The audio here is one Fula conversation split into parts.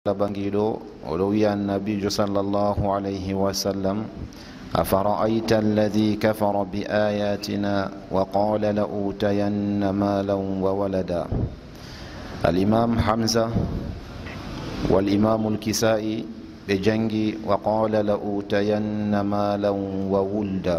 بانجيلو ولويا النبي صلى الله عليه وسلم أفرأيت الذي كفر بآياتنا وقال لأوتين مالا وولدا. الإمام حمزة والإمام الكسائي بجنجي وقال لأوتين مالا وولدا.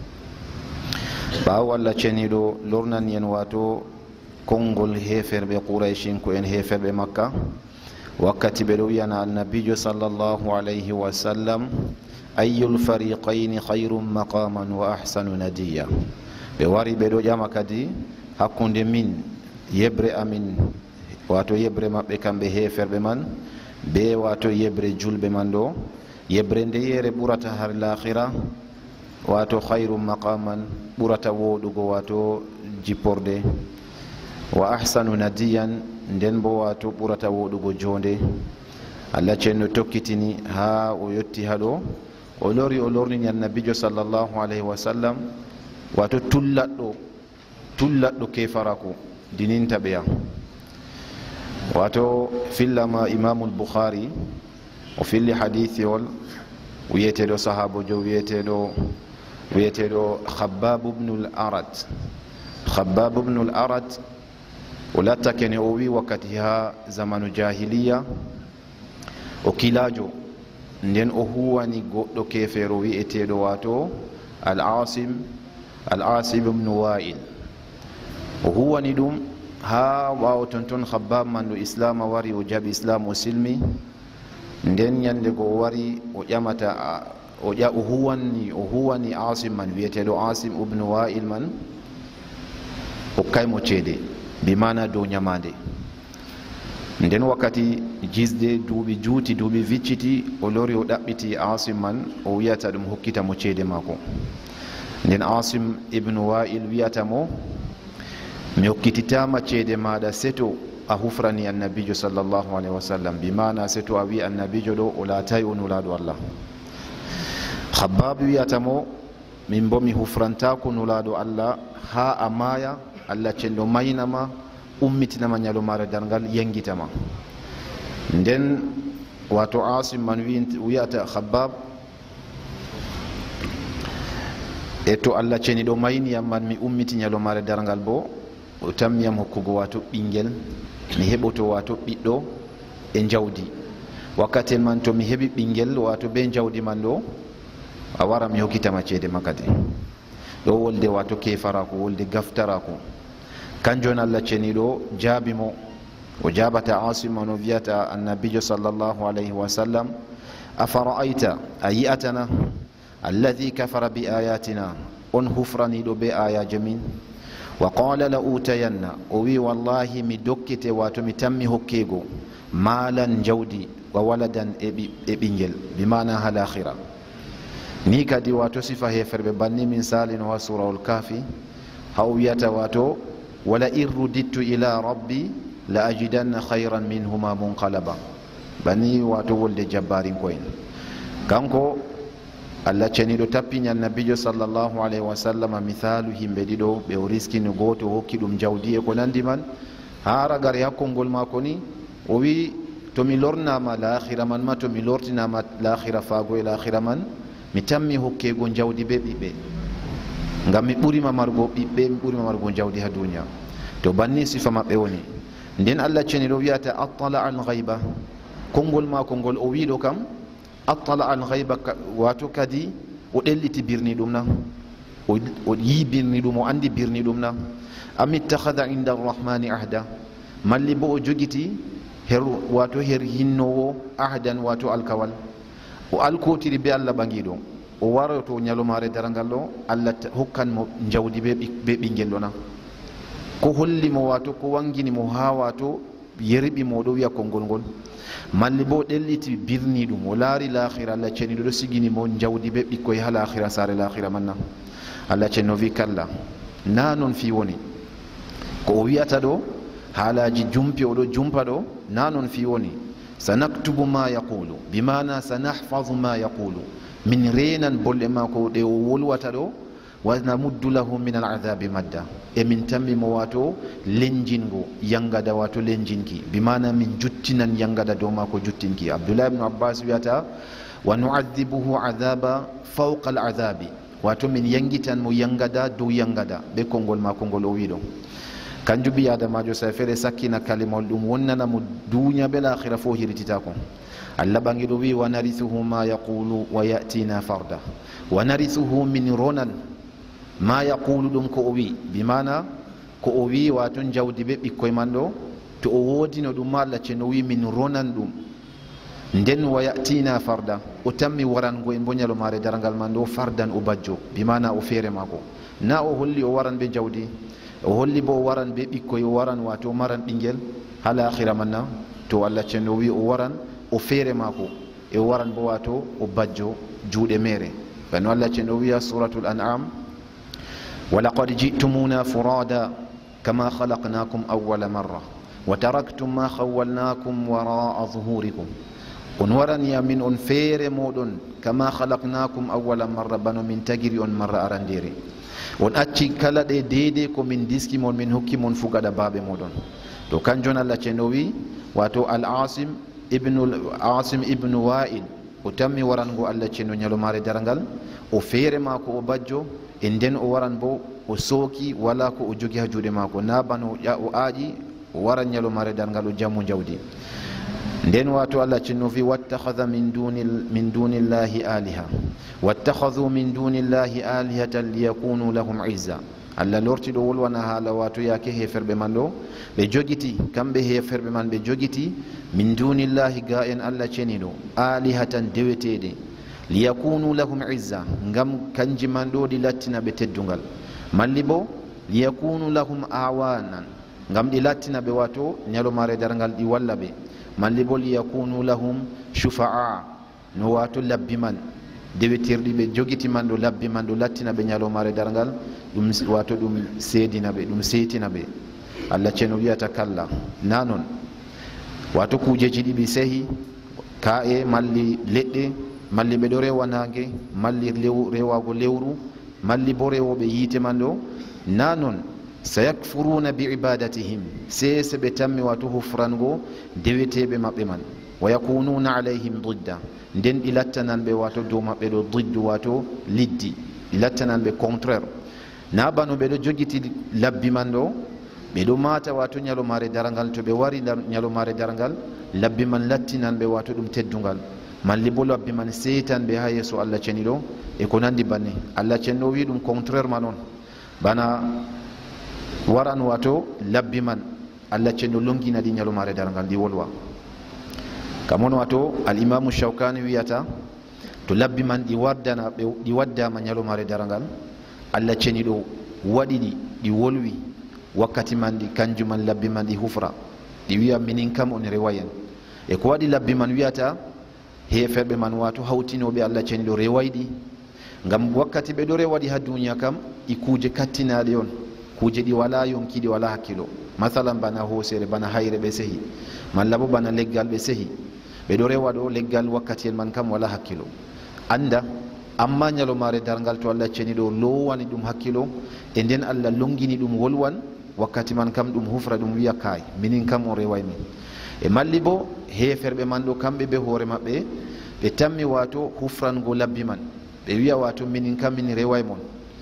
باولا تشنيدو لورنا ينواتو كونغول هيفر بقريشين كوين هيفر بمكة وقت بلوينا النبي صلى الله عليه وسلم أي الفريقين خير مقاما وأحسن نديا. بواري بلو جامع كدي حكون دي من يبري أمين واتو يبري مبكام بهيفر بمن بي واتو يبري جول بمن دو يبري دير بورتا هر الآخرة واتو خير مقاما بورتا وودو واتو جيبوردي وأحسن نديا nden bo wato ɓurata woɗugo jonde. Allah cenno tokkitini ha o yetti haɗo o lorni annabijo sallallahu alayhi wa sallam wato tullaɗɗo kefarako dininta ɓeya wato fillama imamul bukhari o filli hadithiol wiyeteɗo sahabojo wiyeteɗo khabbab ibnul arat ولata kene o wi wakkati ha zamanu jahiliya o kilajo nden o huwani goɗɗo kefero wi'eteɗo wato al-asim ibn wa'il o huwani ɗum ha ɓawo tonton khabbab man ɗo islam wari o jaɓi islam o silmi nden yande go o wari o ƴamata o huwani asim man wi'eteɗo asim ibn wa'il man o kaymo ceede bimana dow nyamande. Nden wakkati jisde duuɓi juuti duuɓi vicciti o lori o ɗaɓɓiti asim man o wiyata ɗum hokkita mo ceede mako. Nden asim ibn wa'il wiyata mo mi hokkititama ceede maɗa seto a hufrani annabijo sallallahu alaihi wasallam, bimana seto a wi annabijo ɗo o laatay o nulaɗo Allah. Khabbab wiyata mo min bo mi hufrantako nulaɗo Allah ha a maya Allah cenɗo maynama ummitinama ñalomare dargal yangitama. Nden wato asim man wiyata khabbab e to Allah ceniɗo mayniyam man mi ummiti ñalomare dargal bo o tammiyam hokkugo wato ɓinguel mi heɓoto wato ɓiɗɗo e jawdi. Wakkati man to mi heɓi ɓinguel wato be jawdi man ɗo a wara mi hokkitama ceede makadi. ɗo wolde wato kefarako wolde gaftarako kanjon Allah ceniɗo jaabi mo o jaabata asim on o wiyata annabijo sallallahu alayhi wa sallam afara'aita a yi'atana alladhi kafara bi ayatina on hufraniɗo be ayaje min wa qala la utayanna o wi wallahi mi dokkite wato mi tammi hokkego malan jawdi wa waladan e ɓinguel bimana hal akhira. Ni kadi wato sifa heferɓe banni min salino ha surawol kafi haw wiyata wato wala in rudittu ila rabbi la ajidanna khayran minhuma munqalaba. Bani wato wolde jabbarin koyen kanko Allah ceniɗo tappini annabijo sallallahu alayhi wa sallam mithalu himɓe ɗiɗo ɓe o riskini goto hokki ɗum jawdi e ko nandi man ha ragare hakkongol mako ni o wi to mi lornama l'akhira man ma to mi lortinama l'akhira fago e l'akhira man mi tammi hokkego jawdi be ɓiɓɓe ngam mi ɓurima margo ɓiɓɓe mi ɓurima margo jawdi ha duniya. To banni sifa maɓɓe woni. Nden Allah ceniɗo wiyata attala al ghaiba konngol mako ngol o wiɗo kam attala al ghaiba wato kadi o ɗelliti birni ɗum na o yi birni ɗum o andi birni ɗum na am ittakhadha inda arrahmani ahda malli bo o jogiti her hinnowo ahdan wato alkawal o alkotiri be Allah ɓangiɗo o waroto ñalomare darangal ɗo Allah hokkan mo jawdi be ɓinguel ɗo na ko holli mo wato ko wangini mo ha wato yerɓi mo ɗo wiya konngol ngol malli bo ɗelliti birni ɗum o laari l'akhira Allah ceniɗo ɗo sigini mo jawdi be ɓikkoye ha l'akhira sare l'akhira manna. Allah cenno wi kalla na non fi woni ko o wiyata ɗo haalaji jumpi oɗo jumpa ɗo na non fi woni. sanaktubu ma yaqulu bimana sanahfazu ma yaqulu min renan bolle mako ɗe o wolwata ɗo wa namuddu lahu min al'adhabi madda e min tammi mo wato lenjingo yangada wato lenjinki bimana min juttinan yangada do mako juttinki. Abdullah ibn Abbas wiyata wa nu'adhibuhu adhaba fawqa al'adhabi wato min yangitan mo yangada do yangada be kongol mako ngol o wido kanju bi adamajo sa fere sakkina kalimol dum wonnana mo dunya be l'akhirah fo hiritita ko. Allah bangi do wi wa narithuhu ma yaqulu wa yatina farda wa narithuhu min ronan ma yaqulu dum ko o wi bimana ko o wi wato jawdi be bikkoy mando to o wodino dum Allah ce no wi min ronan dum nden wa yatina farda o tammi warango e bonyalo mare darangal mando fardan o bajjo bimana o fere mako na o holli o waran be jawdi o holli bo waran be bikkoy o waran wato maran bingel hala akhira manna to Allah ce no wi o waran o fere mako e waran bo wato o bajjo juude mere bano Allah ce no wi suratul an'am ولقد جئتمونا فرادا كما خلقناكم أول مرة وتركتم ما خولناكم وراء ظهوركم ونورني من أنفير مودن كما خلقناكم أول مرة بنو من تجري مرة أرنديري ونأتي كلا ديدي من ديسكي من هكي من فقد باب مودن تو كان جون الله تنوي واتو العاصم ابن وائل وتمي ورانغو الله تنو نيالو ماري درنغال وفير ماكو وبجو inden o waran bo o sooki wala ko o jogi ha juude mako na bano ya o aaji o waran nyalo mare dargal o jammu jawdi nden wato Allah cinno fi wattakhadha min dunillahi aliha wattakhadhu min dunillahi alihatan liyakunu lahum izza Allah lorti do wolwana hala wato yake heferbe mando be jogiti kambe heferbe man be jogiti min dunillahi ga en Allah cenido alihatan dewetede liyakunu lahum izza ngam kanji mando di latina be teddungal malli bo liyakunu lahum awanan ngam di latina be wato nyalo mare darngal di walla be malli bo liyakunu lahum shufa'a no wato labbiman dewetirdi be jogiti mando labbiman do latina be nyalo mare darngal dum wato dum seedina be dum seetina be Allah ceno wiyata kalla nanon wato kujeji dibi sehi ka e malli ledde malli be do rewa nange malli rewago lewru malli bo rewobe yite mando nanon sayakfuruna bi ibadatihim sese be tammi wato hufrango dewetebe mabbe man wa yakununa alaihim didda nden ilattanan be wato do mabbe do diddu wato liddi ilattanan be contraire na bano be do jogiti labbi mando be do mata wato nyalo mare darangal to be wari nyalo mare darangal labbi man lattinan be wato dum teddungal malli bo labbi man setan be ha yeso Allah cenido e ko nandi banni Allah cenno wi dum contraire manon bana waran wato labbi man Allah cenno longina di nyalo mare darangal di wolwa kamon wato al imam Shawkani wiyata to labbi man di waddana be di wadda ma nyalo mare darangal Allah cenido wadi di wolwi wakkati man di kanjuman labbi man di hufra di wiya minin kam on rewayen e ko wadi labbi man wiyata heferbe man wato hawtinobe Allah cenido rewaydi ngam wakkati be do rewadi ha duniya kam ikuje kattinaade on kuje di wala yonkidi wala hakkilo masalan bana hosere bana hayre be sehi malla bo bana leggal be sehi be do rewado leggal wakkati man kam wala hakkilo anda amma nyalo mare dargal to Allah cenido lowani dum hakkilo e den Allah longini dum wolwan wakkati man kam dum hufra dum wiya kay minin kam on rewaymi e malli bo heferbe man do kambe be hore mabbe be tammi wato hufrango labbi man be wiya wato minin kam min reway mon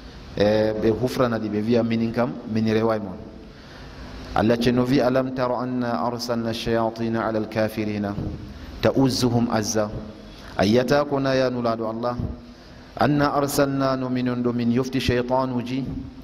be hufrana di be wiya minin kam min reway mon Allah cenno vi alam tara anna arsalna ash-shayatin ala al-kafirin ta'uzzuhum azza ayata kuna ya nuladu Allah anna arsalna min yufti shaytanuji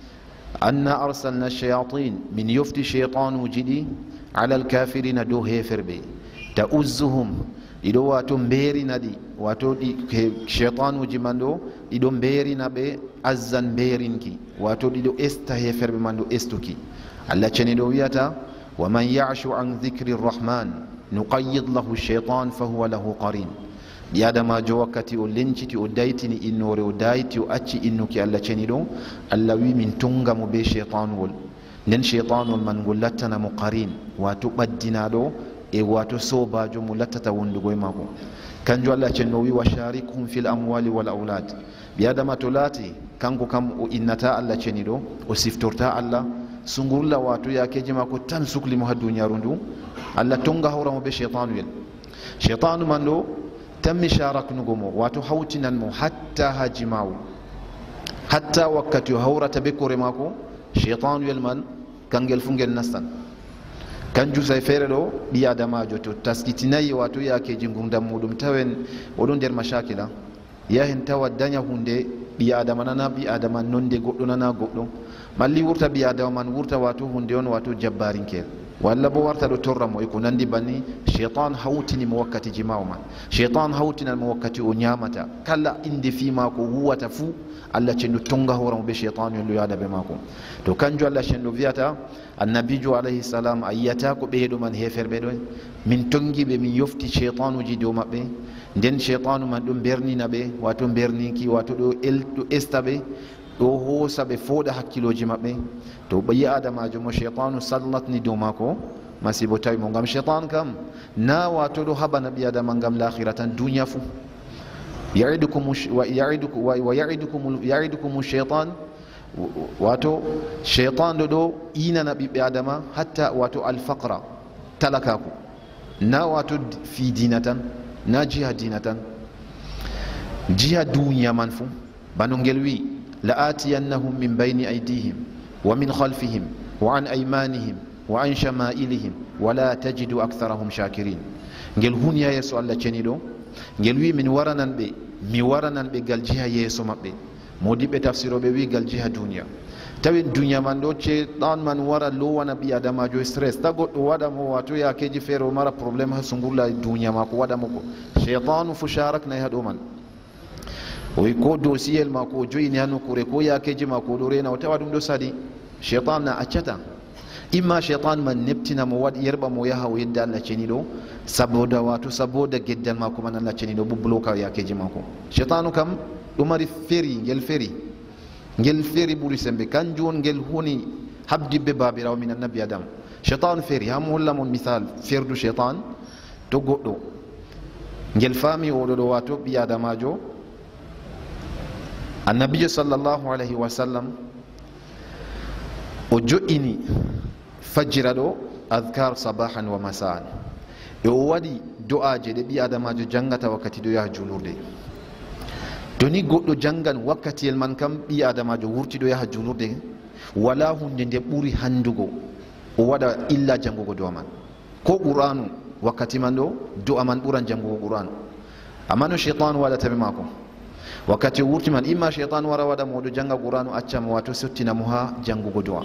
anna arsalna ash-shayatin min yufti shaytanuji ala al-kafirina do heferbe ta'uzzuhum ido wato mberina di wato di shaytanuji mando ido mberina be azzan berinki wato dido esta heferbe mando estuki Allah cenido wiyata wa man ya'shu an dhikri ar-rahman nuqayyid lahu ash-shaytan fa huwa lahu qarin yadama jo wakkati o lenciti o daytini innore o dayti o acci innuki Allah cenido Allah wi min tungamo be shaytanwol nden shaytanol man gol lattana mo qarin wato baddinaɗo e wato sobajo mo lattata wondugo e mako. Kanjo Allah cenno wi wa sharikhum fil amwali wal aulad. Bi adama to lati kanko kam o innata Allah ceni do o siftorta Allah sungurulla wato yakeji mako tan sukli mo ha dunyaru ndu Allah tonga hawra mo be shaytanu yel. Shaytanu man do tammi sharaknugo mo wato hawtinan mo hatta hajimawu hatta wakkati hawrata be kore mako shaytanu yel man kangel fungel nastan. Kanju say fere do bi adamajo to taskitinayi wato yakeji ngurdam mudum tawen odon der mashakila yahen tawa danya hunde bi adama nana bi adama nonde goddo nana goddo malli wurta bi adama man wurta wato hunde on wato jabbarinkel walla bo warta do torra mo ko nandi banni shaytan hawtini mo wakkati jimaaw man shaytan hawtina mo wakkati o nyamata kala inde fi ma ko huwata fu Allah cendu tonga hora mo be shaytan yo yada be mako. To kanjo Allah cendu viata annabijo alayhi salam ayata ko beedo man heferbe do min tongi be min yofti shaytanuji do mabbe den shaytanu man dum bernina be wato berninki wato do elto estabe do hosa be foda hakkiloji mabbe. To bayi adamajo mo shaytanu sallatni do mako masibo tay mo ngam shaytan kam na wato do haba nabi adama ngam l'akhiratan dunya fu ya'idukum shaytan wato shaytan do ina nabi adama hatta wato al-faqra talakaku na wato fi dinatan na jiha dinatan jiha dunya manfu banongelwi la atiyannahum min bayni aydihim wa min khalfihim wa an aymanihim wa an shama'ilihim wa la tajidu aktharahum shakirin. Ngel hunya yeso Allah cenido ngel wi min waranan be gal jiha yeso mabbe modibe tafsirobe wi gal jiha dunya tawi dunya man do ce dan man wara lo wana bi adama jo stress ta goddo wada mo wato ya keji fero mara problem ha sungulla dunya ma ko wada mo ko shaytanu fu sharakna ya do man o ko dosiyel ma ko joyini hanu kure ko ya keji ma ko do rena o tawa dum do sadi shaytan na accata imma shaytan man neptina mo wad yerba mo yaha o yedda Allah cenido saboda wato saboda geddal ma ko man Allah cenido bubbulo ka ya keji ma ko shaytanu kam do mari feri ngel feri buri sembe kanjon ngel honi habdi be babiraw min annabi adam shaytan feri ham wala mon misal ferdu shaytan to goddo ngel fami o do wato bi adamajo annabi sallallahu alaihi wasallam o jo'ini fajira do adhkar sabahan wa masaan e o wadi du'aje de bi adamajo jangata wakkati do ya julurde. Doni goddo jangan wakkati el man kam bi adamajo wurti do yaha julurde wala hunde nde buri handugo o wada illa jangugo do man ko qur'anu wakkati man do do aman buran jangugo qur'an amano shaytan wala tabe mako wakkati wurti man imma shaytan wara wada modo janga qur'anu acca mo wato sottina mo ha jangugo do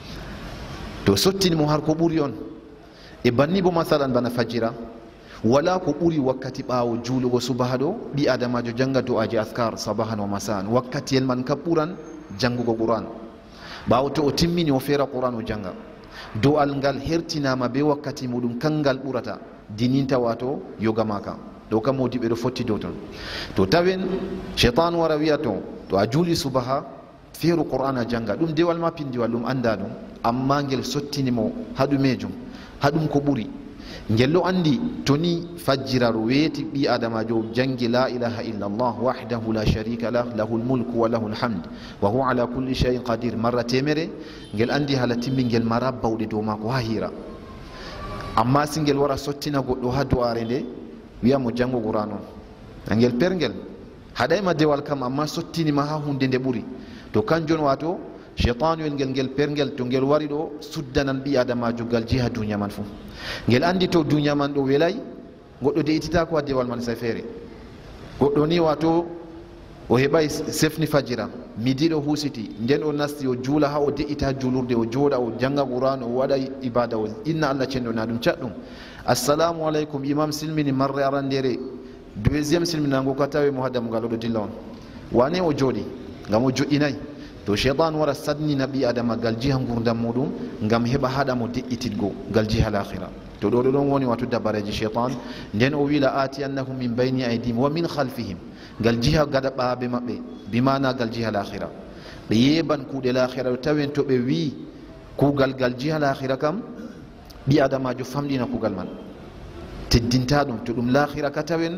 to sottini mo har ko buri on e banni bo masalan bana fajira wala ko buri wakkati bawo julugo subaha do bi adamajo janga du'aji askar sabahan wa masaan wakkati el man kapuran jangugo qur'an bawo to o timmini o fera qur'an o janga do alngal hertinama be wakkati mudum kangal burata dininta wato yoga maka do kam modi be do fotti do ton to tawen shaytan wara wiyato to a juli subaha feru qur'an a janga dum dewal ma pindi wallum anda dum amma ngel sottini mo hadumejum hadum ko buri ngello andi toni fajjiraru weti bi adamajo jangi la ilaha illa Allah wahdahu la sharika lah lahul mulku wa lahul hamd wa huwa ala kulli shay'in qadir marra temere ngel andi hala timmi ngel mara bawde do mako ha hira. Amma singel wara sottina goddo ha du'are nde wiya mo jango qur'ano ngel perngel hadayma dewal kam amma sottini ma ha hunde nde buri to kanjon wato shaytanu ngel perngel to ngel wari do suddanan bi adamajo gal jiha dunya man fu ngel andi to dunya man do welay goddo de itita ko dewal man sa fere goddo ni wato o hebay sefni fajira midi do husiti nden o nasti o jula ha o de ita julurde o joda o janga qur'an o wada ibada o inna Allah cendo na dum caddum assalamu alaikum imam silmini marre arandere deuxième silmina ngo katawe mo hadam galo do dillon wane o jodi ngam o jo'inay to shaytan wara sadni nabi adama gal jiha ngurdam mudum ngam heba hada mo de'itidgo gal jiha al-akhirah to do don woni watu dabareji shaytan nden o wila ati annahum min bayni aydihim wa min khalfihim gal jiha gada baabe mabbe bimana gal jiha al-akhirah be yeban kude al-akhirah tawen to be wi kugal gal jiha al-akhirah kam bi adama jo famdina kugal man teddinta ɗum to ɗum lahira ka tawen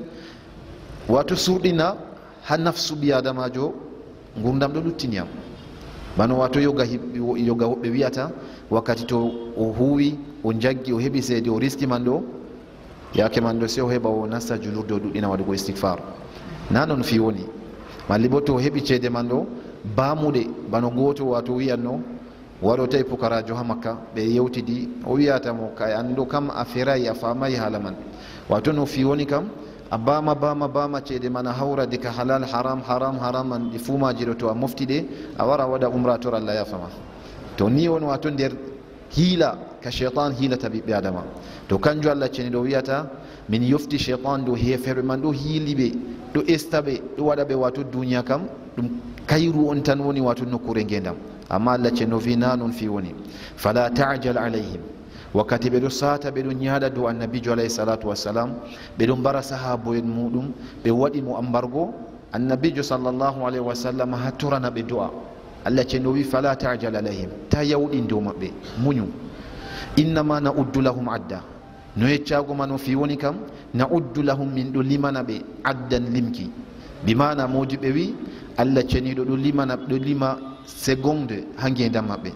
wato surɗina ha nafsu ɓi adamajo gurdam ɗo ɗuttiniyam bano wato yoga woɓɓe wiyata wakkati to o huwi o jaggi o heɓi seede o riski man ɗo yake man ɗo se o heɓa o nasta julurde o ɗuɗɗina waɗugo istighfar na non fi woni malli bo to o heɓi ceede man ɗo bamuɗe bano goto wato wiyanno waɗo tawi pukarajo ha makka ɓe yewtidi o wiyatamo kay anndo kam a ferayi a famayi haala man wato no fi woni kam a bama ceede man a hawra dika halal haram man ɗi fumaji ɗo to a mofti ɗe a wara waɗa umra tor Allah yafama to ni on wato nder hiila ka cheitan hiilata ɓiɓɓe adama to kanjum Allah ceni ɗo wiyata min yofti cheitan ɗo heferɓe man ɗo hiiliɓe ɗo estaɓe ɗo waɗa ɓe wato duniya kam ɗum kayru on tan woni wato nokkure ngendam amma Allah ceni ɗo wi na non fi woni fala tajal alayhim wakkati ɓe ɗo sata ɓe ɗo ñaaɗa dow annabijo alayhi salatu wassalam ɓe ɗo mbara sahabo'en muɗum ɓe waɗi mo embargo annabijo sallllahu alayhi wa sallam ha torana ɓe do'a Allah ceni ɗo wi fala tajal alayhim ta yawɗin dow maɓɓe muñu innama na uddu lahum adda no yeccago ma no fi woni kam na uddu lahum min ɗo limana ɓe addan limki bimana modi ɓe wi Allah ceniɗo ɗo lima seconde ha ngendam maɓɓe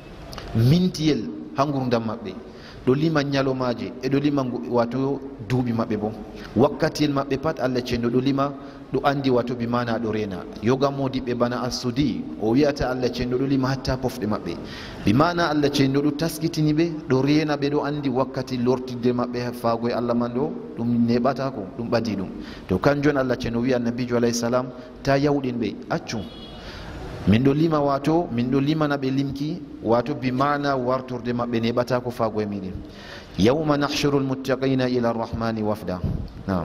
mintiyel ha gurdam maɓɓe ɗo lima ñalomaji e ɗo lima wato duuɓi maɓɓe bo wakkatiyel maɓɓe pat Allah ceniɗo ɗo lima ɗo andi wato bimana ɗo rena yoga modiɓe bana assudi o wiyata Allah ceniɗo ɗo lima hatta pofɗe maɓɓe bimana Allah ceniɗo ɗo taskitini ɓe ɗo rena ɓe ɗo andi wakkati lortidde maɓɓe fagoye Allah man ɗo ɗum neɓatako ɗum ɓadi ɗum to kanjum Allah ceniɗo wi annabijo alayhi salam ta yawɗin ɓe accu min ɗo lima wato min ɗo limana ɓe limki wato bimana wartorde maɓɓe neɓatako fagoye miɗen yawma nahshuru lmuttaqina ila arrahmani wafda nam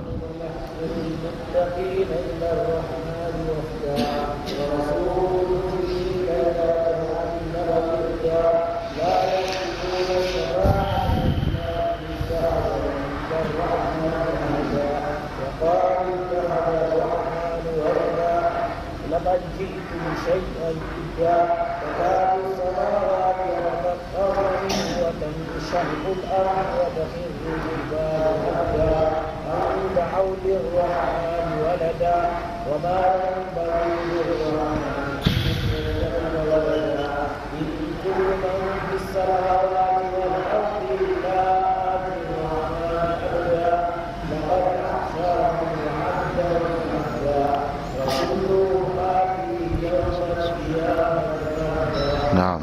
لقد جئتم شيئا إدا تكاد السماوات يتفطرن منه وتنشق الأرض وتخر الجبال هدا أن دعوا للرحمن ولدا وما ينبغي للرحمن أن يتخذ ولدا إن كل من في السماوات والأرض إلا آتي الرحمن عبدا لقد أحصاهم وعدهم عدا وكلهم نعم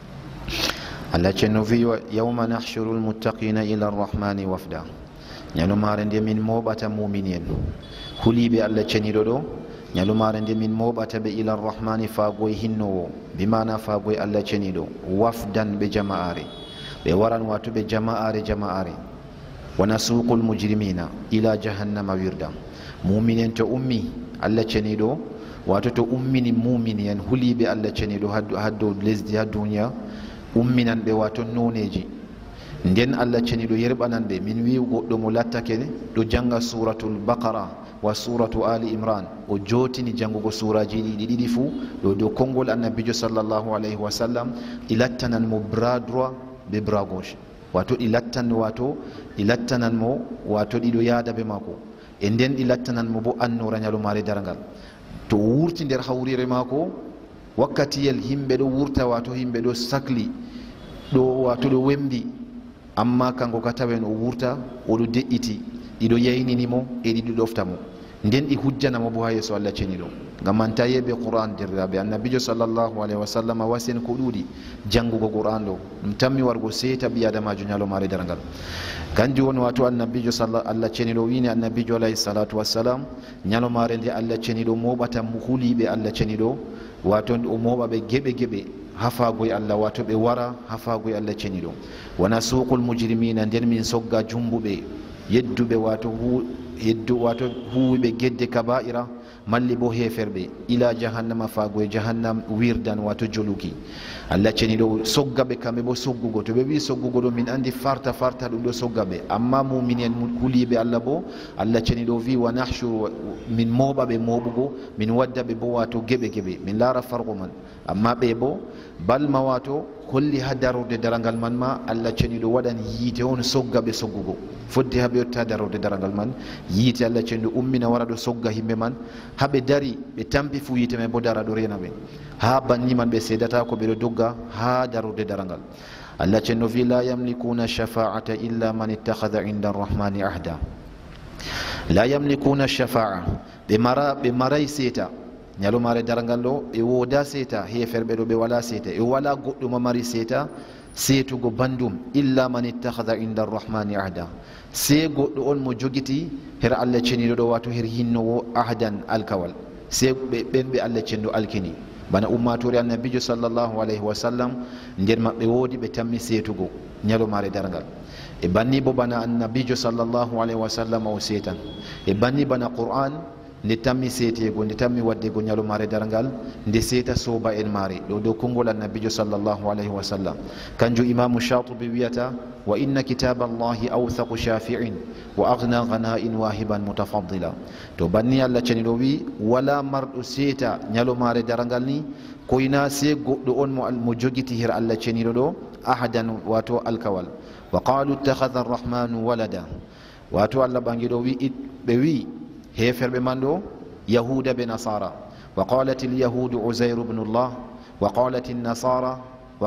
Allah cenno wi yawma nahshuru lmuttaqina ila arrahmani wafda ñalumare nde min moɓata mumin en huliɓe Allah ceniɗo ɗo ñalumare nde min moɓata ɓe ila arrahmani fagoye hinnowo bimana fagoye Allah ceniɗo wafdan ɓe jama'are ɓe waran wato ɓe jama'are wa nasuqu lmujrimina ila jahannama wirda mumin en to ummi Allah ceniɗo wato to ummini mumini en huliɓe Allah ceniɗo ha dow lesdi ha duniya umminan ɓe wato noneji nden Allah ceniɗo yerɓanan ɓe min wi goɗɗo mo lattake ɗo janga suratul baqara wa suratu ali imran o jotini jangugo suraji ɗiɗi fuu ɗo dow konngol annabijo sallllahu alayhi wa sallam ɗi lattanan mo bras droit be bras gauche wato ɗi lattanan mo wato ɗiɗo yaada be mako e nden ɗi lattanan mo bo annora ñalomare dargal to wurti nder hawrire mako wakkatiyel himɓe ɗo wurta wato himɓe ɗo sakli ɗo wato ɗo wembi amma kanko ka tawen o wurta oɗo de'iti ɗiɗo yayninimo e ɗiɗo ɗofta mo nden ɗi hujjanamo bo ha yeeso Allah ceniɗo ngam manta yeɓe qur'an derraɓe annabijo sallllahu alayhi wa sallam wasen ko ɗuuɗi jangugo qur'an ɗo ɗum tammi wargo seeta ɓi adamajo ñalomare dargal kanjum woni wato annabijo Allah ceniɗo wini annabijo alayhi salatu wassalam ñalomare nde Allah ceniɗo moɓata huliɓe Allah ceniɗo wato o moɓa ɓe geɓe ha fagoye Allah wato ɓe wara ha fagoye Allah ceniɗo wona suqul mujrimina nden min sogga jumbuɓe yedduɓe wato huwiɓe gedde kaba'ira malli bo heferɓe ila jahannama fagoye jahannam wirdan wato joluki Allah ceniɗo soggaɓe kamɓe bo soggugo to ɓe wi soggugo ɗo min andi farta ɗum ɗo soggaɓe amma mumin en huliɓe Allah bo Allah ceniɗo wi wa nahshuru min moɓaɓe moɓugo min waddaɓe bo wato geɓe min laara farqo man amma ɓe bo balma wato holli ha darorde darangal man ma Allah ceniɗo waɗan yiite on sogga ɓe soggugo fodde haɓe yotta darorde darangal man yiite Allah ceniɗo ummina wara ɗo sogga himɓe man haɓe dari ɓe tampi fu yiite men bo dara ɗo rena ɓe ha banni man ɓe seedata ko ɓeɗo dogga ha darorde darangal Allah ceniɗo wi la yamlikuna shafa'ata illa man ittakhadha inda arrahmani ahda la yamlikuna shafa'a ɓe maray seeta ñalomare darangal ɗo ɓe wooda seeta heferɓe ɗo ɓe wala seeta e wala goɗɗo mo mari seeta seetugo bandum illa man ittakhadha inda arrahmani ahda se goɗɗo on mo jogiti her Allah ceniɗo ɗo wato her hinnowo ahdan alkawal se ɓen ɓe Allah cenɗo alkini bana ummatore annabijo sallllahu alayhi wa sallam nder maɓɓe woodi ɓe tammi seetugo ñalomare darangal e banni bo bana annabijo sallllahu alayhi wa sallam o seetan e banni bana qur'an nde tammi seetego nde tammi waddego ñalomare darangal nde seeta soba en maare ɗo dow konngol annabijo sallllahu alayhi wa sallam kanjo imamu chatubi wiyata wa inna kitaba allahi awthaqu shafi'in wa agna ghana'in wahiban mutafaddila to banni Allah ceniɗo wi wala marɗo seeta ñalomare darangal ni koyna se goɗɗo on mo jogiti her Allah ceniɗo ɗo ahadan wato alkawal wa qalu ittakhadha arrahmanu walada wato Allah ɓangiɗo wi ɓe wi heferɓe man ɗo yahuda be nasara wa qalat alyahudu uzairu bnu llah wa qalat nasara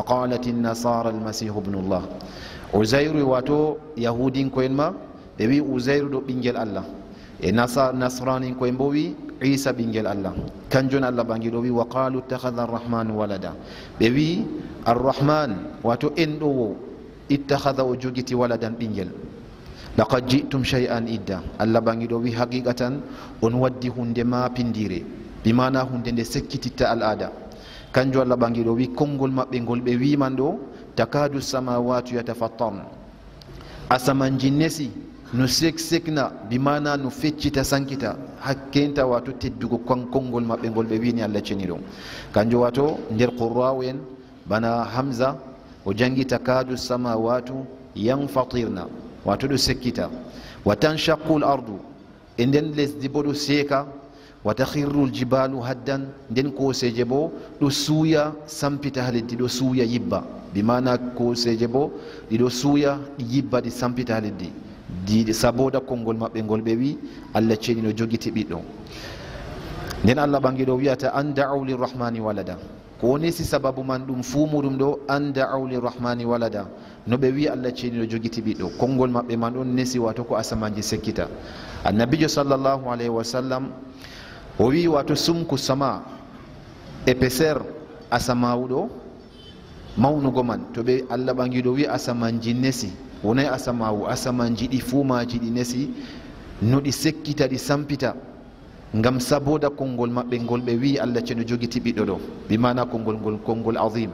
almasihu bnu llah uzairu wato yahudinkoen ma ɓe wi uzairu ɗo ɓinguel Allah e nasraninkoen bo wi isa ɓinguel Allah kanjon Allah ɓangiɗo wi wa qalu ittakhadha arrahmanu walada ɓe wi arrahman wato en ɗo wo ittakhadha o jogiti waladan ɓinguel laqad ji'tum shay'an idda Allah bangiɗo wi haqiqatan on waddi hunde ma pindire bimana hunde nde sekkititta al'ada kanjo Allah bangiɗo wi konngol maɓɓe ngol ɓe wiman ɗo takadu samawatu yatafattarn asamanji nesi no sekna bimana no feccita sankita hakkenta wato teddugo konngol maɓɓe ngol ɓe wini Allah ceniɗo kanjo wato nder qurra'u en bana Hamza o jangi takadu samawatu yanfatirna wato ɗo sekkita wa tanshaqu l ardu e nden lesdi bo ɗo seeka wa takhirru l jibalu haddan nden koseje bo ɗo suuya sampita ha leddi ɗo suuya yibba bimana koseje bo ɗiɗo suuya ɗi yibba ɗi sampita ha leddi di saboda konngol maɓɓe ngol ɓe wi Allah ceniɗo jogiti ɓiɗɗo nden Allah ɓangiɗo wiyata an da'u lirrahmani walada ko woni si sababu man ɗum fumuɗum ɗo an da'u lirrahmani walada no ɓe wi Allah ceniɗo jogiti ɓiɗɗo konngol maɓɓe man ɗon nesi wato ko asamanji sekkita annabijo sallllahu alayhi wa sallam o wi wato sumku sama épaisseur asamawu ɗo mawnugo man to ɓe Allah ɓangiɗo wi asamanji nesi wonay asamawu asamanji ɗi fumaji ɗi nesi no ɗi sekkita ɗi sampita ngam saboda konngol maɓɓe ngol ɓe wi Allah ceniɗo jogiti ɓiɗɗo ɗo bimana konngol azim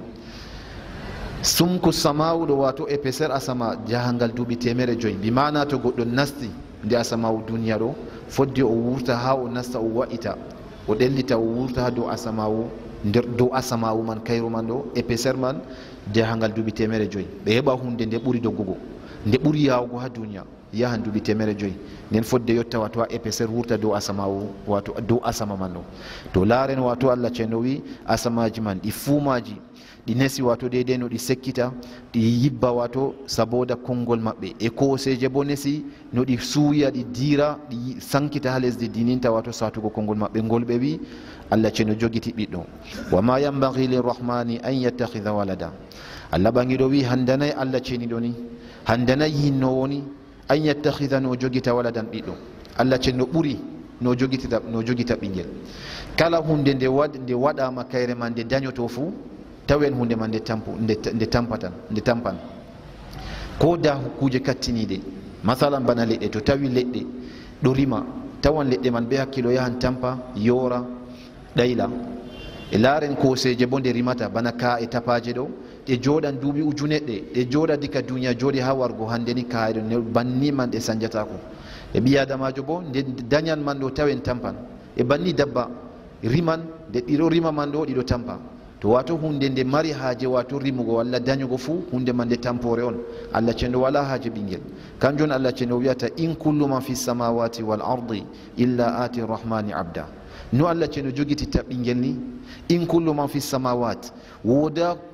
sumku samawu ɗo wato épaisseur asama jahangal duuɓi 500 bimana to goɗɗo nasti nde asamawu duniya ɗo fodde o wurta ha o nasta o wa'ita o ɗellita o wurta ha dow asamawu nder dow asamawu man kayru man ɗo épaisseur man jahangal duuɓi 500 ɓe heɓa hunde nde ɓuri doggugo nde ɓuri yawugo ha duniya yahan duuɓi 500 nden fodde yotta wato ha épaisseur wurta dow asamawu wato dow asama man ɗo to laaren wato Allah ceno wi asamaji man ɗi fuumaji ɗi nesi wato deydey no ɗi sekkita ɗi yibba wato saboda konngol maɓɓe e koseje bo nesi no ɗi suuya ɗi diira ɗi sankita ha lesdi dininta wato satugo konngol maɓɓe ngol ɓe wi Allah ceno jogiti ɓiɗɗo wa ma yambagi lirrahmani an yattakhidha walada Allah ɓangiɗo wi handanay Allah ceniɗo ni handanay hinnowo ni an yattakhidha no jogita waladan ɓiɗɗo Allah cenno ɓuri no jogita ɓinguel kala hunde nde waɗama kayre ma nde dañoto fuu tawen hunde man nde tampan ko da kuje kattiniɗe masalan bana leɗɗe to tawi leɗɗe ɗo rima tawan leɗɗe man be hakkilo yahan tampa yoora ɗayla e laaren koseje bo nde rimata bana ka e tapaje ɗo ɗe jooɗan duuɓi ujuneɗɗe ɗe jooɗa dika duniya jooɗi ha wargo hande ni kaɗo banni man ɗe sanjatako e ɓiyadamajo bo nde dañan man ɗo tawen tampan e banni dabba riman nde ɗiɗo rima man ɗo ɗiɗo tampa to wato hunde nde mari haaje wato rimugo walla dañugo fuu hunde man nde tampore on Allah cendo wala haaje ɓinguel kanjon Allah cendo wiyata in kullu man fi samawati wal ardi illa ati rrahmani abda no Allah cendo jogititta ɓinguel ni in kullu man fi samawat woda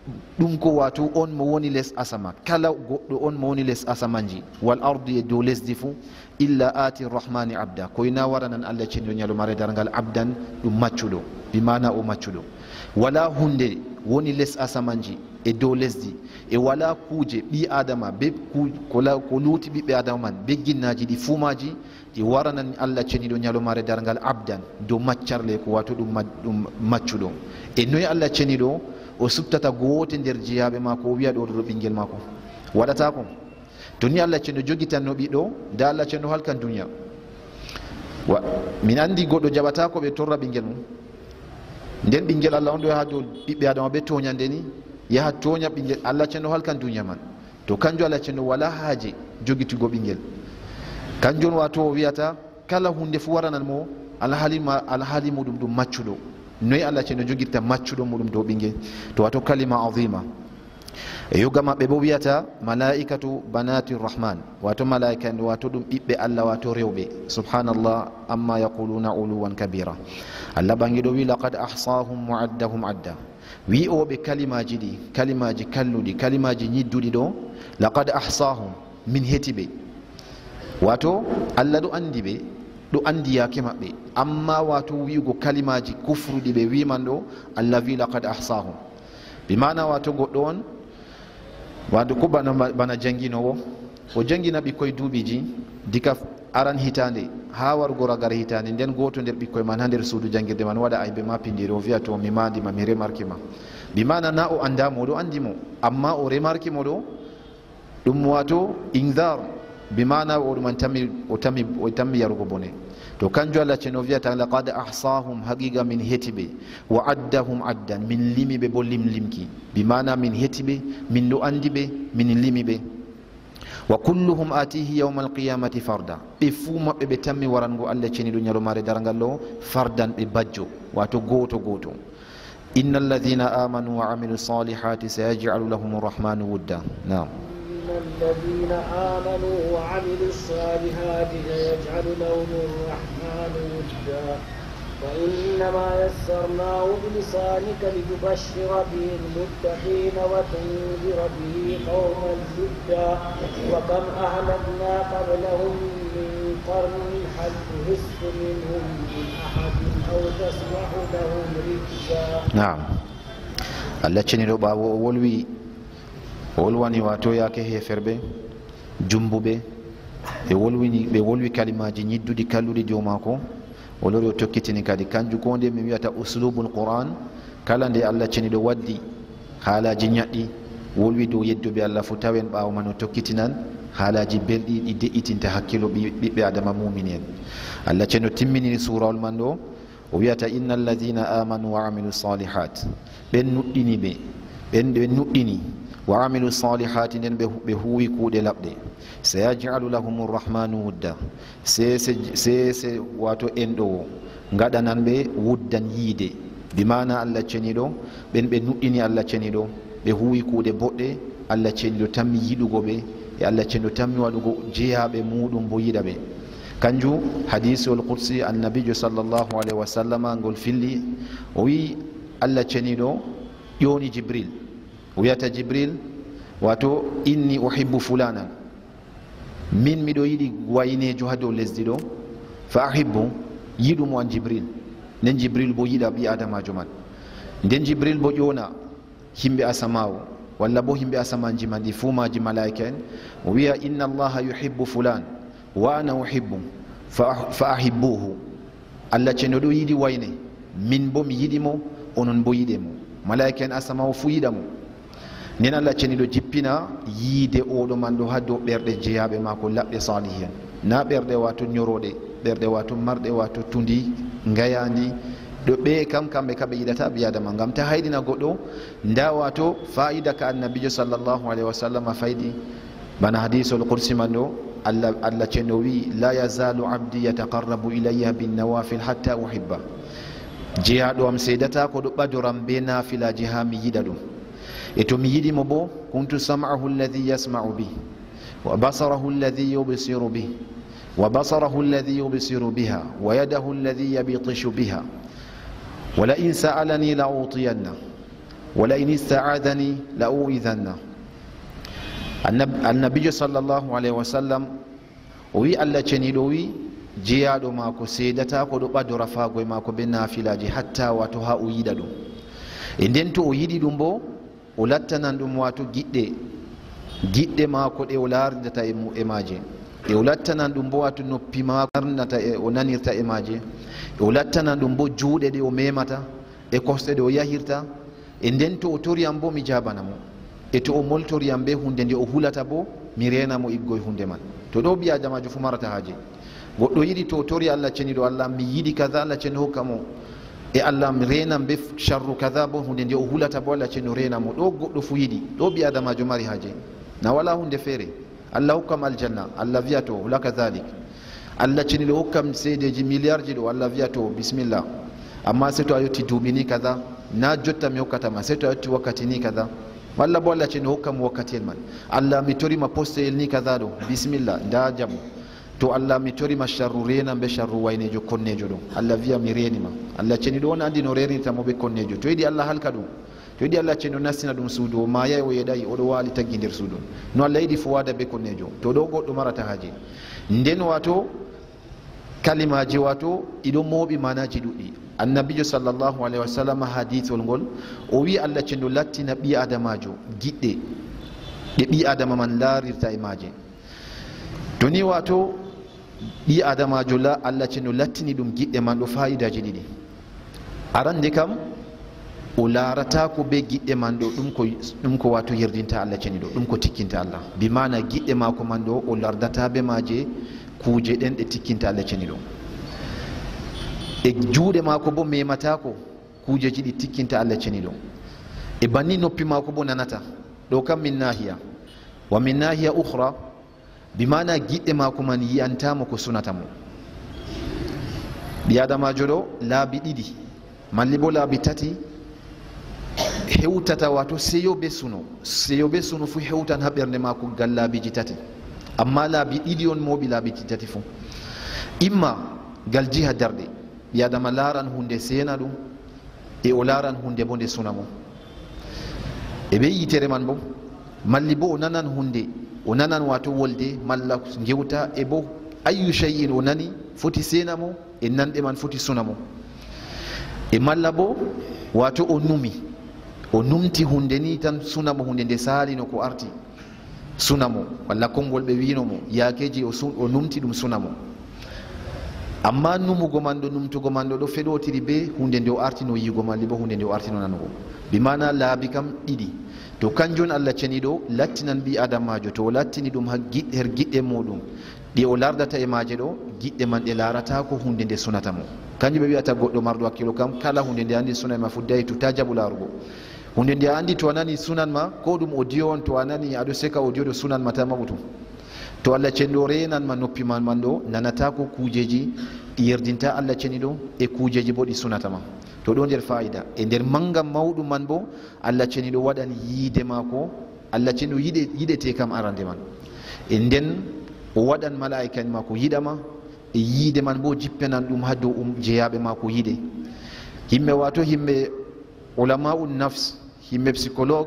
ɗum ko wato on mo woni les asama, kala goɗɗo on mo woni les asamanji wal ardi e dow lesdi fuu illa ati rrahmani abda, koyna waranan Allah cenɗo ñalomare dargal abdan ɗum maccuɗo, bimana o maccuɗo. wala hunde woni les asamanji e dow lesdi e wala kuuje ɓi adama be ko luuti ɓiɓɓe adama man be ginnaji ɗi fuumaji ɗi waranan Allah ceniɗo ñalomare dargal abdan dow maccarle ko wato ɗum maccuɗo. E noyi Allah ceniɗo o subtata goote nder jeyaɓe mako o wiya ɗo ɗo ɓinguel mako, waɗata ko. to ni Allah ceniɗo jogitanno ɓiɗo da Allah ceniɗo halkan duniya. min andi goɗɗo jaɓata ko ɓe torra ɓinguel mum, nden ɓinguel Allah on ɗo yaha dow ɓiɓɓe adama ɓe toñande ni yaha toña ɓinguel, Allah ceniɗo halkan duniya man. to kanjum Allah ceniɗo wala haaje jogitugo ɓinguel, kanjum wato o wiyata kala hunde fu waranan mo alhaali muɗum ɗum maccuɗo. noyi Allah ceniɗo jogirta maccuɗo muɗum dow ɓinguel, to wato kalima azima. e yoga maɓɓe bo wiyata malaikatu banati rrahman, wato malaika en wato ɗum ɓiɓɓe Allah wato rewɓe. subhanallah amma yaquluna uluwan kabira. Allah ɓangiɗo wi laqad ahsahum wa addahum adda, wi oɓe kalimaji ɗi, kalimaji kalluɗi, kalimaji ñidduɗi ɗo, laqad ahsahum min heti ɓe, wato Allah ɗo andi ɓe, ɗo andi yake maɓɓe, amma wato wi'ugo kalimaji kufruɗi ɓe wiman ɗo Allah wi laqad ahsahum, bimana wato goɗɗo on wato ko bana janginowo o jangina ɓikkoye duuɓiji dika aran hitande ha wargo ragare hitande, nden goto nder ɓikkoye man ha nder suudu jangirde man waɗa aybe ma pindiri o wiya to mi mandima mi remarque ma, bimana na o andamo, o ɗo andimo amma o remarque mo ɗo ɗum wato indar, bimana o ɗuman tammi yarugo bone. to kanjum Allah ceno wiyata laqad ahsahum, haqiqa min hetiɓe, wa addahum addan, min limiɓe bo limlimki, bimana min hetiɓe, min ɗo andi ɓe, min limiɓe. wa kulluhum atihi yawma alqiyamati farda, ɓe fuu maɓɓe ɓe tammi warango Allah ceniɗo ñalomare dargal ɗo fardan, ɓe bajjo wato goto goto. inna alladhina amanu wa amilu salihati sayaj'alu lahum rrahmanu wudda. Naam. الذين آمنوا وعملوا الصالحات سيجعل لهم الرحمن ودا فإنما يسرناه بلسانك لتبشر به المتقين وتنذر به قوما جدا وكم أهلكنا قبلهم من قرن هل تحس منهم من أحد أو تسمع لهم ركزا. نعم. الله تشنيرو باو ولوي wolwani wato yake heferɓe jumbuɓe ɓe wolwi kalimaji ñidduɗi kalluɗi jow mako, o lori o tokkitini kadi kanjum ko nde mi wiyata uslubul qur'an. kala nde Allah ceniɗo waddi haalaji ñaɗɗi wolwi dow yedduɓe Allah fu tawen ɓawo man o tokkitinan haalaji belɗi ɗi de'itinta hakkilo ɓiɓɓe adama mumin en. Allah ceniɗo timminini surawol man ɗo o wiyata inna alladhina amanu wa amilu salihat, ɓen nuɗɗini ɓe, ɓen nuɗɗini wa amilu salihati, nden ɓe huwi kuuɗe laɓɗe. sayaj'alu lahum rrahmanu wudda, se wato enɗowo gaɗanan ɓe wuddan yiide, bimana Allah ceniɗo ɓen ɓe nuɗɗini Allah ceniɗo ɓe huwi kuuɗe boɗɗe, Allah ceniɗo tammi yiɗugo ɓe e Allah ceniɗo tammi waɗugo jeyaɓe muɗum bo yiɗa ɓe. kanjum hadisul qudsi annabijo sallllahu alayhi wa sallam ngol filli o wi Allah ceniɗo ƴoni jibril, o wiyata jibril wato inni uhibbu fulanan, min miɗo yiɗi waynejo ha dow lesdi ɗo, fa ahibbu, yiɗumo an jibril, nden jibril bo yiɗa ɓi adamajo man, nden jibril bo ƴona himɓe asamawo walla bo himɓe asamanji man ɗi fumaji malaika en, o wiya inna allaha yuhibbu fulan wa ana uhibbu fa ahibbuhu, Allah ceno ɗo yiɗi wayne, min bo mi yiɗimo, onon bo yiɗemo, malaika en asamawo fu yiɗamo. nden Allah ceniɗo jippina yiide oɗo man ɗo ha dow ɓerɗe jeyaɓe mako laɓɓe salihen, na ɓerɗe wato ñoroɗe, ɓerɗe wato marɗe wato tundi gayandi ɗo ɓe kamɓe kaɓe yiɗata biyadama, gam ta haydina goɗɗo nda wato fa'ida ka annabijo sallllahu alayhi wa sallam faydi bana hadisul qudsi man ɗo Allah ceno wi la yazalu abdi yataqarrabu ilayya binnawafil hatta uhibba, jeyaɗo am seydata ko ɗo ɓadoram be nafilaji ha mi yiɗa ɗum, e to mi yiɗimo bo kuntu sam'ahu alladhi yasma'u bih wa basarahu alladhi yubsiru bih wa basarahu alladhi yubsiru biha wa yadahu alladhi yabtishu biha wa la in sa'alani la utiyanna wala in ista'adani la u'idhanna. Annabijo sallallahu alaihi wasallam o wi Allah ceniɗo wi jeyaɗo mako sedata ko ɗo ɓadora fagoye mako be nafilaji hatta wato ha o yiɗa ɗum. E nden to o yiɗi ɗum bo o lattanan ɗum wato giɗɗe mako ɗe o lardata e maje, e o lattanan ɗum bo wato noppi mako o nanirta e maje, e o lattanan ɗum bo juuɗe ɗe o memata e kosɗe ɗe o yahirta. E nden to o toriyam bo mi jabana mo, e to o moltoriyam be hunde nde o hulata bo mi renamo iggoye hunde man. To ɗo ɓi adamajo fu marata haje. Goɗɗo yiɗi to o tori Allah ceniɗo, Allah mi yiɗi kaza, Allah ceni hokka mo, e Allah mi renam be sharru kaza bo hunde nde o hulata bo Allah ceni o renamo. Ɗo goɗɗo fu yiɗi, ɗo ɓi adamajo mari haje, na wala hunde feere. Allah hokkam aljanna, Allah wiya to laka dhalik. Allah ceniɗo hokkam seedeji milliardji ɗo, Allah wiya to bismillah, amma se to a yetti duuɓi ni kaza, na jotta mi hokkatama, se to a yetti wakkati ni kaza, walla bo Allah ceni hokkam wakkati en man. Allah mi torima posteyel ni kaza ɗo, bismillah, nda jaɓo. To Allah mi torima sharru renam be sharru waynejo konnejo ɗo, Allah wiya mi renima. Allah ceni ɗo on andi no rerinitamo be konnejo. To yiɗi Allah halka ɗum, to yiɗi Allah ceni o nastina ɗum suudu, o mayay o yeɗayi oɗo waali taggi nder suudu, no Allah yiɗi fo wada be konnejo. To ɗo goɗɗo marata haji. Nden wato kalimaji wato iɗo mooɓi manaji ɗuɗɗi. Annabijo sallallahu alaihi wasallam hadithol ngol o wi Allah ceni o lattina ɓi adamajo giɗɗe ɗe ɓi adama man larirta e maje. To ni wato ɓi adamajo Allah ceni o lattini ɗum giɗɗe man ɗo fayidaji ɗiɗi. Arande kam o laratako be giɗɗe man ɗo ɗum ko wato yerdinta Allah ceni ɗo, ɗum ko tikkinta Allah, bi mana giɗɗe mako man ɗo o lardata be maje kuje ɗen ɗe tikkinta Allah ceni ɗo. E juuɗe mako bo mematako kujeji ɗi tikkinta Allah ceni ɗo. E banni noppi mako bo nanata, ɗo kam min nahiya. Wa min nahiya ukhra, bimana giɗɗe mako man yiyantamo ko sunata mo. Ɓi adamajo ɗo laabi ɗiɗi malli bo laabi tati hewtata wato seyo be suno fu hewtan ha ɓernde mako gal laabiji tati, amma laabi ɗiɗi on moɓi laabiji tati fu. Imma gal jiha darɗe, ɓi adama laran hunde sena ɗum, e o laran hunde bo nde suna mo e ɓe yitere man bo, malli bo o nanan hunde, o nanan wato wolde malla gewta, e bo ayu shay'in o nani foti sena mo e nanɗe man foti suna mo. E malla bo wato o numti hunde ni tan suna mo, hunde nde salino ko arti suna mo, walla konngol ɓe wino mo yakeji o numti ɗum suna mo. Amma numugo man ɗo, numtugo man ɗo feɗotiri be hunde nde o artino yigo malli bo hunde nde o artino nanugo, bi mana laabi kam ɗiɗi. To kanjum Allah ceni ɗo lattinan ɓi adamajo, to o lattini ɗum her giɗɗe muɗum ɗi o lardata e maje ɗo, giɗɗe man ɗe larata ko hunde nde sunata mo. Kanjum ɓe wiyata goɗɗo marɗo hakkilo kam kala hunde nde andi sunay ma fuddayi to ta jaɓu larugo. Hunde nde andi to a nani sunan ma, ko ɗum audio on, to a nani aɗo seka audio ɗo sunan ma ta maɓutu. To Allah ceni ɗo renan ma noppi man ɗo nanata ko kujeji ɗi yerdinta Allah ceni ɗo, e kujeji bo ɗi sunata ma. To ɗo nder fa'ida. E nder manga mawɗum man bo Allah ceni ɗo waɗan yiide mako, Allah ceni ɗo yiɗete kam arande man, e nden o waɗan malaika en mako yiɗama, e yiide man bo jippenan ɗum ha dow jeyaɓe mako yiide. Himɓe wato himɓe ulama'un nafs, himɓe psychologue,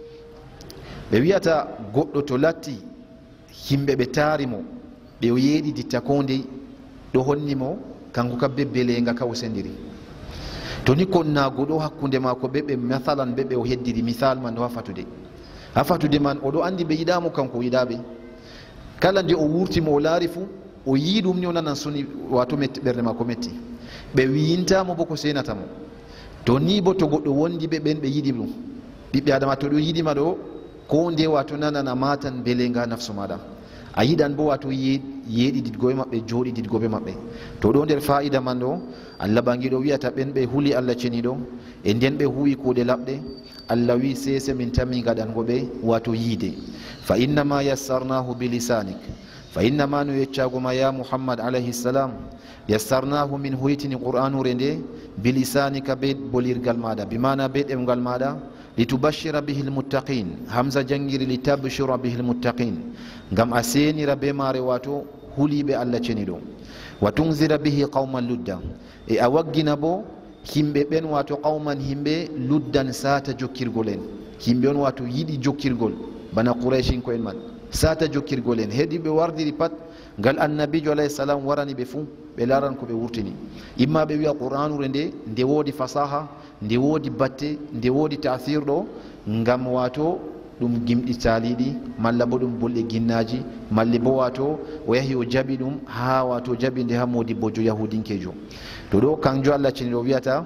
ɓe wiyata goɗɗo to latti himɓe ɓe taari mo ɓe o yeeɗi ditta ko ndey ɗo honni mo kanko kam be belenga ka o sendiri. To ni konnago ɗo hakkunde mako ɓe mathalan ɓe o heddiri misal man ɗo ha fatude man oɗo andi ɓe yiɗamo kanko o yiɗaɓe, kala nde o wurtimo o laari fu o yii ɗum ni o nanan suni wato metti ɓernde mako metti, ɓe wiyintamo bo ko senatamo. To ni bo to goɗɗo wondi ɓe ɓen ɓe yiɗi ɗum, ɓiɓɓe adama to ɗo yiɗima ɗo ko nde wato nanan a matan belenga nafsu maɗa, a yiɗan bo wato yeɗididgoɓe maɓɓe, joɗididgoɓe maɓɓe. To ɗo nder fa'ida man ɗo Allah bangiɗo wiyata ɓen ɓe huli Allah ceni ɗo, e nden ɓe huwi kuuɗe laɓɗe, Allah wi sese min tami gaɗango ɓe wato yiide. Fa innama yassarnahu bilisanik, fa innama no yeccagoma ya Muhammad alayhi salam, yassarnahu min hoytini qur'anure nde bilisanika be bolirgal maɗa, bimana be ɗemgal maɗa, litubashira bihi lmuttaqin, hamza jangiri litabshira bihi lmuttaqin, ngam a senira be mare wato huliɓe Allah ceni ɗo, wa tunzira bihi qauman ludda, e a waggina bo himɓe ɓen wato qawman himɓe luddan sata jokkirgol en himɓe on wato yiɗi jokkirgol bana quraishin ko en man sata jokkirgol en heedi ɓe wardiri pat ngal annabijo alayhi salam warani ɓe fuu ɓe laran ko ɓe wurtini imma ɓe wiya qur'anure nde woodi fasaha nde woodi batte nde woodi ta'thir ɗo ngam wato ɗum gimɗi taliɗi malla bo ɗum bolɗe ginnaji malli bo wato o yahi o jaɓi ɗum ha wato jaɓi nde ha modibbojo yahudinkejo to ɗo kanjo Allah ceni ɗo wiyata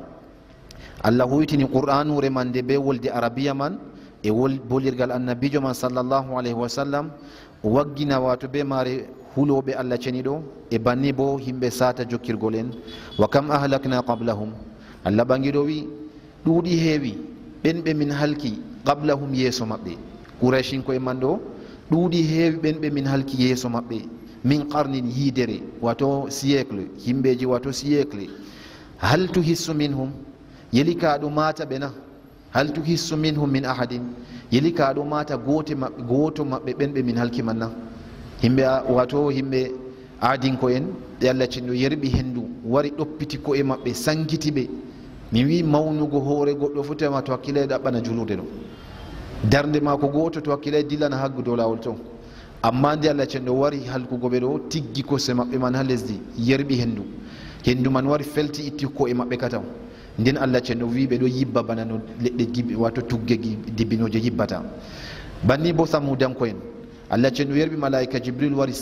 Allah huytini qur'anure man nde be wolde arabiya man e bolirgal annabijo man sallllahu alayhi wa sallam o waggina wato be mare huloɓe Allah ceni ɗo e banni bo himɓe sata jokkirgol en wa kam ahlakna qablahum Allah ɓangiɗo wi ɗuuɗi heewi ɓen ɓe min halki qablahum yeeso maɓɓe quraishin koye man ɗo ɗuuɗi heewi ɓen ɓe min halki yeeso maɓɓe min qarnin yiidere wato siècle yimɓeji wato siècle hal tuhissu minhum yeli kaɗo mata ɓe na hal tuhissu minhum min ahadin yeli kaɗo mata goto maɓɓe ɓen ɓe min halki man na yimɓe wato yimɓe aadinko en ɓe Allah cenɗo yerɓi hendu wari ɗoppiti koye maɓɓe sankiti ɓe mi wi mawnugo hoore goɗɗo fo tema to hakkille ɗaɓɓana julurde ɗo darde ma ko goto to hakkille dillana haggu dow lawol ton amma nde Allah cenɗo wari halkugo ɓe ɗo tiggi kose maɓɓe man ha lesdi yerɓi hendu man wari felti itti koye maɓɓe katam nden Allah cenɗo wi ɓe ɗo yibba bana no leɗɗe wato tugge dibbinoje yibbata banni bo samudanko en Allah cenɗo yerɓi malaika jibril wari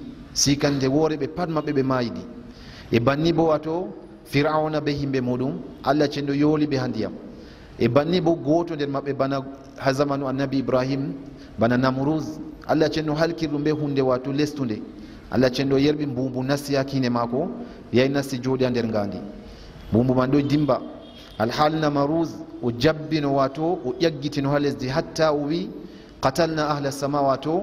sikande woore ɓe pat maɓɓe ɓe mayiɗi e banni bo wato fir'auna be himɓe muɗum Allah cenɗo yooli ɓe ha ndiyam e banni bo goto nder maɓɓe bana ha zamanu annabi ibrahim bana namrus Allah cenɗo halkir ɗum be hunde wato lestunde Allah cenɗo yerɓi mbumbu nasti ha kine mako yahi nasti jooɗi ha nder ngandi mbumbu man ɗo dimba alhal namrus o jabbino wato o ƴaggitino ha lesdi hatta o wi qatalna ahla sama wato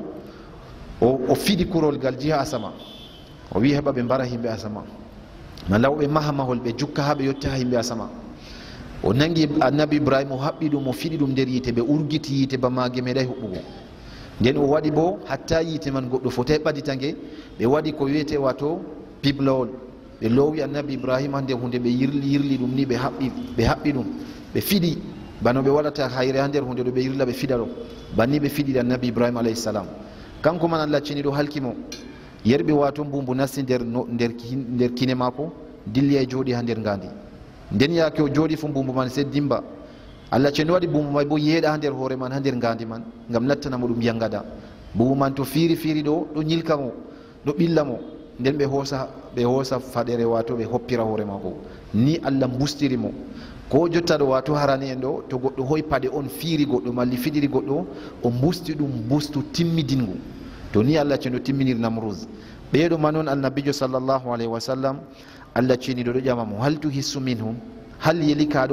o fiɗi kurol ngal jiha asama o wi heɓa ɓe mbara himɓe asama malla o ɓe maha mahol ɓe jukka ha ɓe yotti ha yimɓe asama o nangi annabi ibrahima o haɓɓi ɗum o fiɗi ɗum nder yiite ɓe urgiti yiite ba mage meeɗay huɓɓugo nden o waɗi bo hatta yiite man goɗɗo fotai ɓaditange ɓe waɗi ko wiyete wato piblawol ɓe loowi annabi ibrahima nde hunde ɓe yirli ɗum ni ɓe haɓɓi ɗum ɓe fiɗi bano ɓe waɗata hayre ha nder hunde ɗo ɓe yirla ɓe fiɗa ɗo banni ɓe fiɗiɗe annabi ibrahima alayhi salam kanko man Allah ceni ɗo halkimo yerɓe wato mbumbu nasti nder kine mako dilli e jooɗi ha nder ngandi nden yaake o jooɗi fo mbumbu man se dimba Allah ceni waɗi mbumbu may bo yeeɗa ha nder hoore man ha nder ngandi man ngam lattanamo ɗum yangada mbumbu man to fiiri ɗo ɗo ñilka mo ɗo ɓilla mo nden ɓe hoosa faɗere wato ɓe hoppira hoore mako ni Allah mbustiri mo ko jotta ɗo wato harani en ɗo to goɗɗo hoy paɗe on fiiri goɗɗo malli fiɗiri goɗɗo o mbusti ɗum mbustu timmidingu to ni Allah ceni ɗo timminiri namrus ɓeeɗo ma noon annabijo sallllahu alayhi wa sallam Allah ceni ɗo ƴama mo hal tuhissu minhum hal yeli ka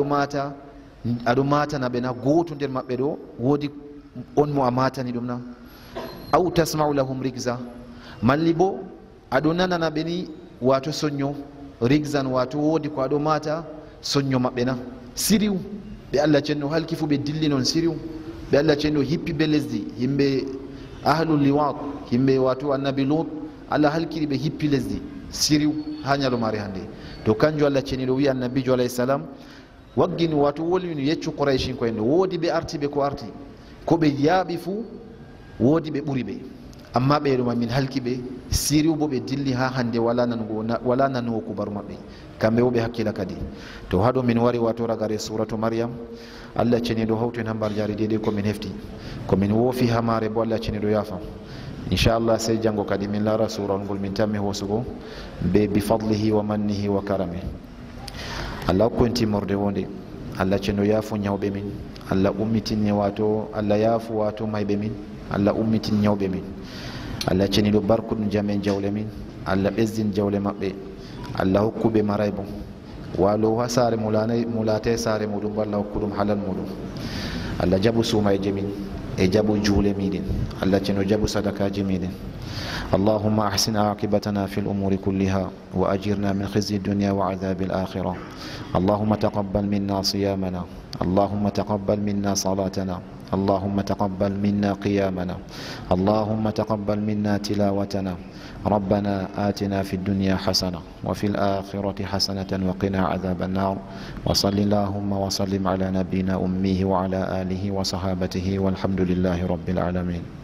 aɗo matana ɓe na goto nder maɓɓe ɗo woodi on mo a matani ɗum na aw tasma'u lahum rigza malli bo aɗo nanana ɓe ni wato soño rigzan wato woodi ko aɗo mata soño maɓɓe na siriw ɓe Allah cenno halki fu ɓe dilli noon siriw ɓe Allah cenno hippi be lesdi yimɓe ahlul liwat yimɓe wato annabi lut Allah halkiri ɓe hippi lesdi siriw ha ñalomare hande to kanjo Allah ceni ɗo wi annabijo alayhi salam waggini wato wolwini yeccu qouraychin ko en ɗo woodi ɓe artiɓe ko arti ko ɓe yaaɓi fuu woodi ɓe ɓuri ɓe amma ɓeɗoma min halki ɓe siriw bo ɓe dilli ha hande wala nanugo kubaru maɓɓe kamɓe wo ɓe hakkila kadi to haɗo min wari wato ragare suratu maryam Allah ceni ɗo hawtu en ha mbar jari deɗe komin hefti komin woofi ha mare bo Allah ceni ɗo yaafa inchallah sey janggo kadi min laara sura ngol min tammi hoosugo be bifadlihi wa mannihi wa karame Allah hokku en timmorde wonde Allah ceni ɗo yaafu ñawɓe min Allah ummitinni wato Allah yaafu wato mayɓe min Allah ummitin ñawɓe min Allah ceni ɗo barku ɗum jam en jawle min Allah ɓesdin jawle maɓɓe Allah hokkuɓe maray bo walo ha saare mulate saare muɗum bo Allah hokku ɗum halal muɗum Allah jaɓu suumayje min e jaɓu juule miɗen Allah ceno jaɓu sadakaji miɗen اللهم أحسن عاقبتنا في الأمور كلها وأجرنا من خزي الدنيا وعذاب الآخرة اللهم تقبل منا صيامنا اللهم تقبل منا صلاتنا اللهم تقبل منا قيامنا، اللهم تقبل منا تلاوتنا. ربنا آتنا في الدنيا حسنة وفي الآخرة حسنة وقنا عذاب النار. وصل اللهم وسلم على نبينا أمه وعلى آله وصحابته، والحمد لله رب العالمين.